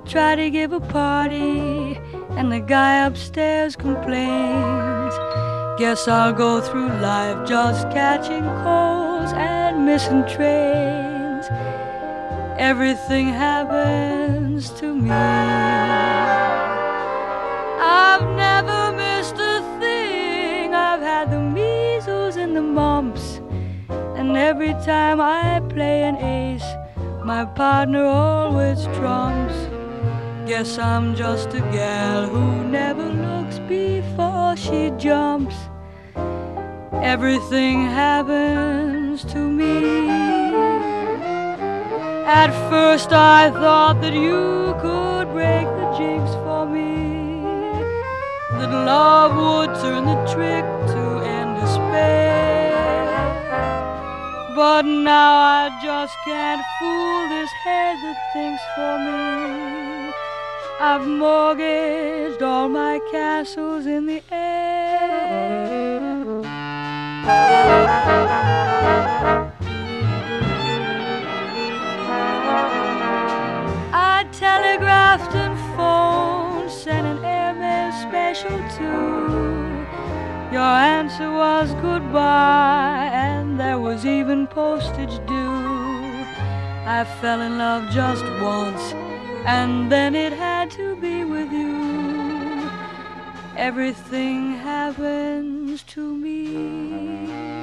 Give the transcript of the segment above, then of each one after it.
try to give a party, and the guy upstairs complains. Guess I'll go through life just catching colds and missing trains. Everything happens to me. I've never missed a thing. I've had the measles and the mumps, and every time I play an ace, my partner always trumps. Guess I'm just a gal who never looks before she jumps. Everything happens to me. At first I thought that you could break the jinx for me, that love would turn the trick to end despair. But now I just can't fool this head that thinks for me. I've mortgaged all my castles in the air. I telegraphed and phoned, sent an airmail special too. Your answer was goodbye, and there was even postage due. I fell in love just once, and then it had to be with you. Everything happens to me.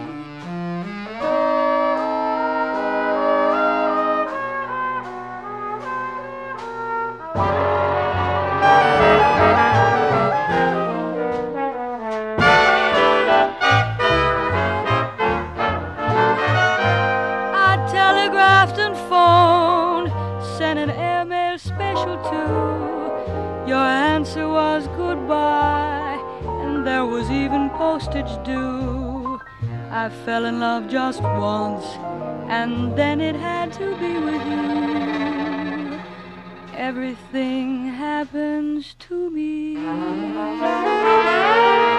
I telegraphed and phoned, sent an airmail special too. Your answer was goodbye, and there was even postage due. I fell in love just once, and then it had to be with you. Everything happens to me.